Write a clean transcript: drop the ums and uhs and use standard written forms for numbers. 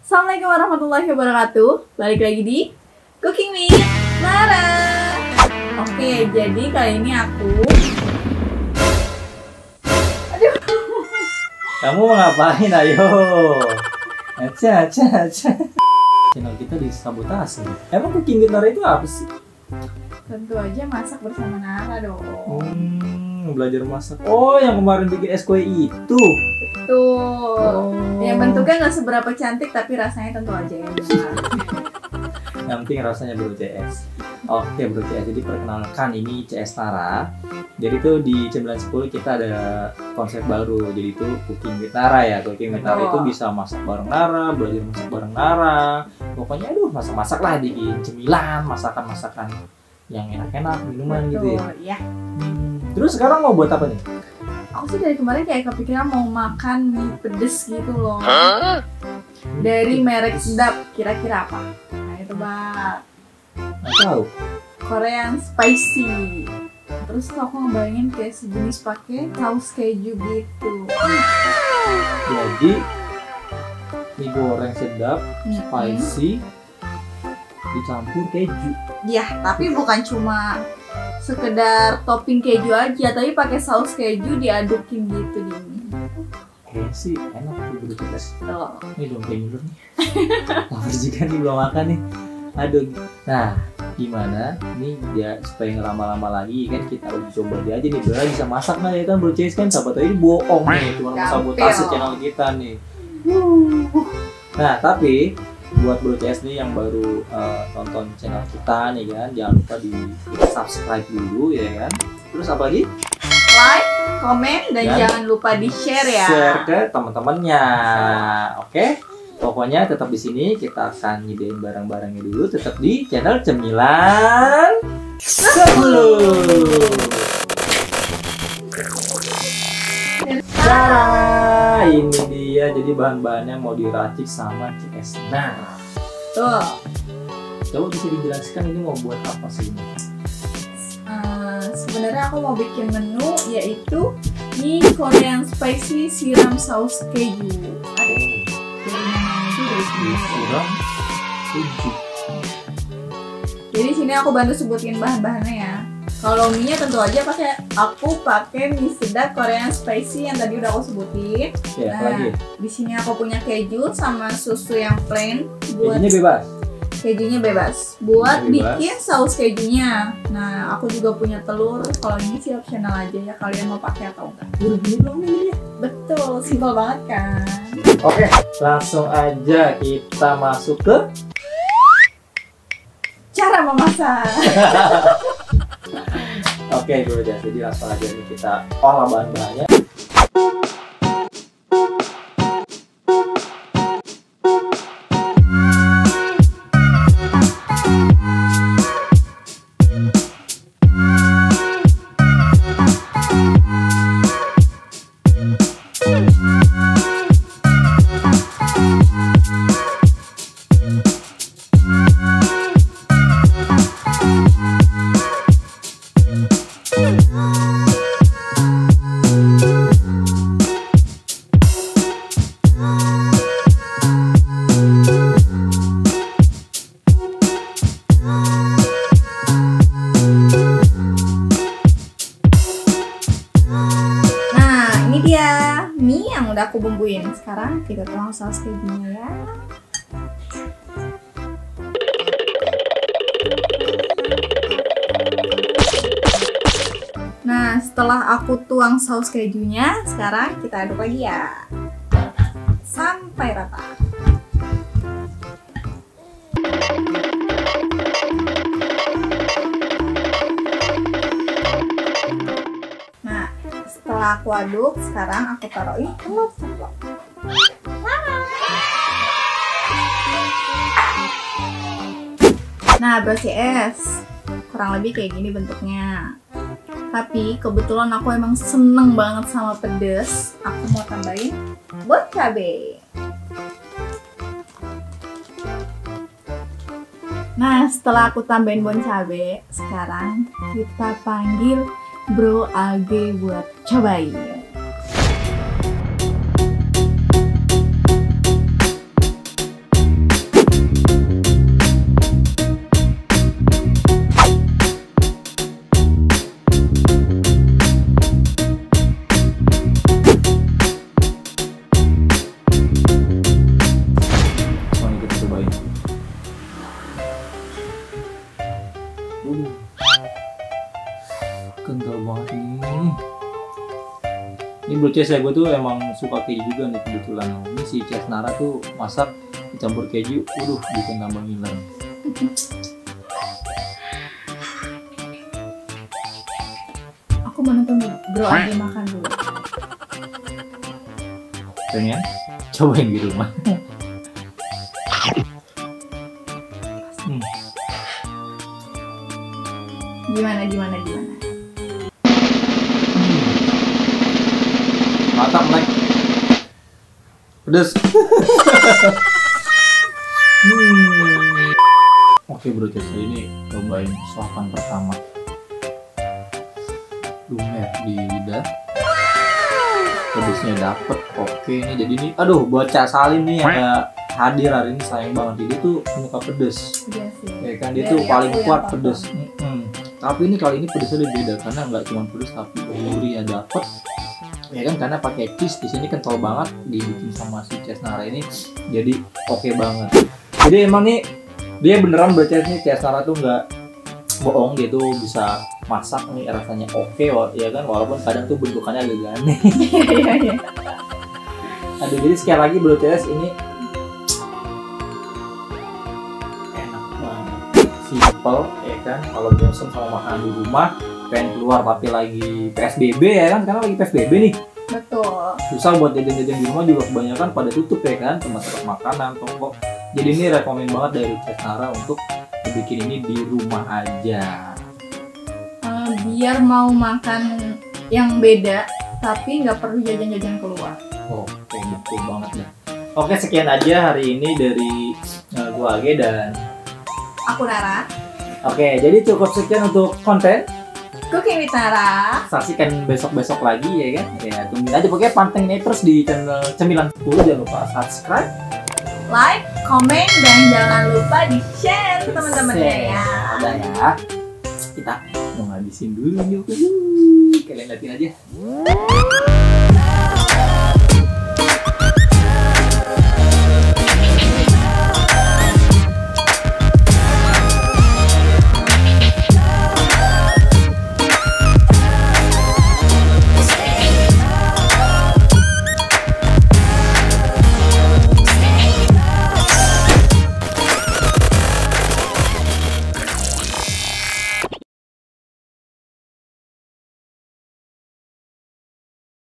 Assalamualaikum warahmatullahi wabarakatuh. Balik lagi di Cooking with Nara. Oke, jadi kali ini aku Kamu mau ngapain? Ayo. Aca. Channel kita disabotase. Emang Cooking with Nara itu apa sih? tentu aja masak bersama Nara dong. Belajar masak. Oh, yang kemarin bikin es kue itu. Tuh, yang bentuknya nggak seberapa cantik tapi rasanya tentu aja enak. Yang penting rasanya Bro CS. Oke Bro CS, jadi perkenalkan ini CS Nara. Jadi tuh di C910 kita ada konsep baru. Jadi itu Cooking with Nara ya. Cooking with Nara itu bisa masak bareng Nara, belajar masak bareng Nara. Pokoknya masak-masak lah, bikin cemilan, masakan-masakan yang enak-enak, minuman gitu ya. Terus sekarang mau buat apa nih? Aku sih dari kemarin kayak kepikiran mau makan mie pedes gitu loh. Dari merek sedap, kira-kira apa? Nah itu Mbak, Nggak tahu. Korean spicy. Terus tuh aku ngebayangin kayak sejenis pakai saus keju gitu. Jadi mie goreng sedap, spicy, dicampur keju. Ya, tapi bukan cuma sekedar topping keju aja, tapi pakai saus keju diadukin gitu di mie. Kayaknya sih enak tuh Bro CS. Tuh. Ini belum kayak dulu nih. Lapar juga nih, belum makan nih. Aduh. Nah, gimana? Nih ya supaya nggak lama-lama lagi kan kita uji coba aja nih. Bro bisa masak nah ya kan Bro CS kan, sahabat ini bohong nih, cuma sabotase channel kita nih. Nah, tapi buat Bro CS nih yang baru tonton channel kita nih kan, jangan lupa di subscribe dulu ya kan. Terus apa lagi? Like, komen, dan jangan lupa di share ya. Share ke teman-temannya. Oke. Pokoknya tetap di sini, kita akan nyediain barang-barangnya dulu, tetap di channel Cemilan 10. Nah, ini dia jadi bahan-bahannya mau diracik sama CS. Nah, Tuh. coba bisa dijelaskan ini mau buat apa sih ini? Sebenarnya aku mau bikin menu yaitu mie Korean spicy siram saus keju. Siram keju. Jadi sini aku bantu sebutin bahan-bahannya ya. Kalau mie-nya tentu aja aku pakai mie sedap Korean spicy yang tadi udah aku sebutin. Ya, Nah, lagi. di sini aku punya keju sama susu yang plain buat Kejunya bebas. kejunya bebas buat Bebas. bikin saus kejunya. Nah, aku juga punya telur. Kalau ini sih optional aja ya, kalian mau pakai atau enggak. Udah gini dong nih. Betul, simpel banget kan? Oke, langsung aja kita masuk ke Cara memasak. Oke, Bro, jadi langsung aja nih kita olah bahan-bahannya. Mie yang udah aku bumbuin. Sekarang kita tuang saus kejunya ya. Nah, setelah aku tuang saus kejunya, sekarang kita aduk lagi ya sampai rata. Setelah aku aduk, sekarang aku taruhin telur ceplok. Nah, Bro CS, kurang lebih kayak gini bentuknya. Tapi kebetulan aku emang seneng banget sama pedes. Aku mau tambahin bon cabe. Nah, setelah aku tambahin bon cabe, sekarang kita panggil Bro Age buat cobain. Bro Ces ya, gue tuh emang suka keju juga nih kebetulan. Ini si Cesnara tuh masak dicampur keju, bikin nambah ngiler. Aku mau nonton Bro Agi makan dulu. Pengen? Cobain di rumah. Gimana? Mantap, Mike. Pedes. Oke Bro Ces, ini cobain suapan pertama. Lumer di lidah. Pedesnya dapet. Oke nih, jadi nih, aduh buat Cak Salim nih yang gak hadir hari ini, sayang banget. Dia tuh penyuka pedes. Iya sih. Ya kan, dia tuh paling kuat pedes. Tapi ini kali ini pedesnya lebih beda karena nggak cuma pedes tapi gurihnya dapet. Ya kan, karena pakai cheese di sini kental banget, dibikin sama si Cesnara ini jadi oke banget. Jadi emang nih dia beneran baca nih Cesnara tuh nggak bohong, dia tuh bisa masak nih rasanya oke, ya kan, walaupun kadang tuh bentukannya agak aneh. Iya. Aduh, jadi sekali lagi Bro Ces, ini enak banget, simple ya kan. Kalau bosan sama makanan di rumah, pengen keluar tapi lagi PSBB ya kan, karena lagi PSBB nih. Betul. Susah buat jajan-jajan di rumah juga, kebanyakan pada tutup ya kan, tempat-tempat makanan, toko. Jadi ini rekomen banget dari Cesnara untuk bikin ini di rumah aja. Biar mau makan yang beda tapi nggak perlu jajan-jajan keluar. Oke, betul banget ya. Oke, sekian aja hari ini dari gua Age dan Aku Nara. Oke, jadi cukup sekian untuk konten. Cooking with Nara. Saksikan besok-besok lagi ya kan. Ya, tungguin aja, pokoknya pantengin terus di channel Cemilan 10. Jangan lupa subscribe, Like, komen, dan jangan lupa di-share teman-temannya ya. Udah ya. Kita mau ngabisin dulu yuk. Kalian liatin aja.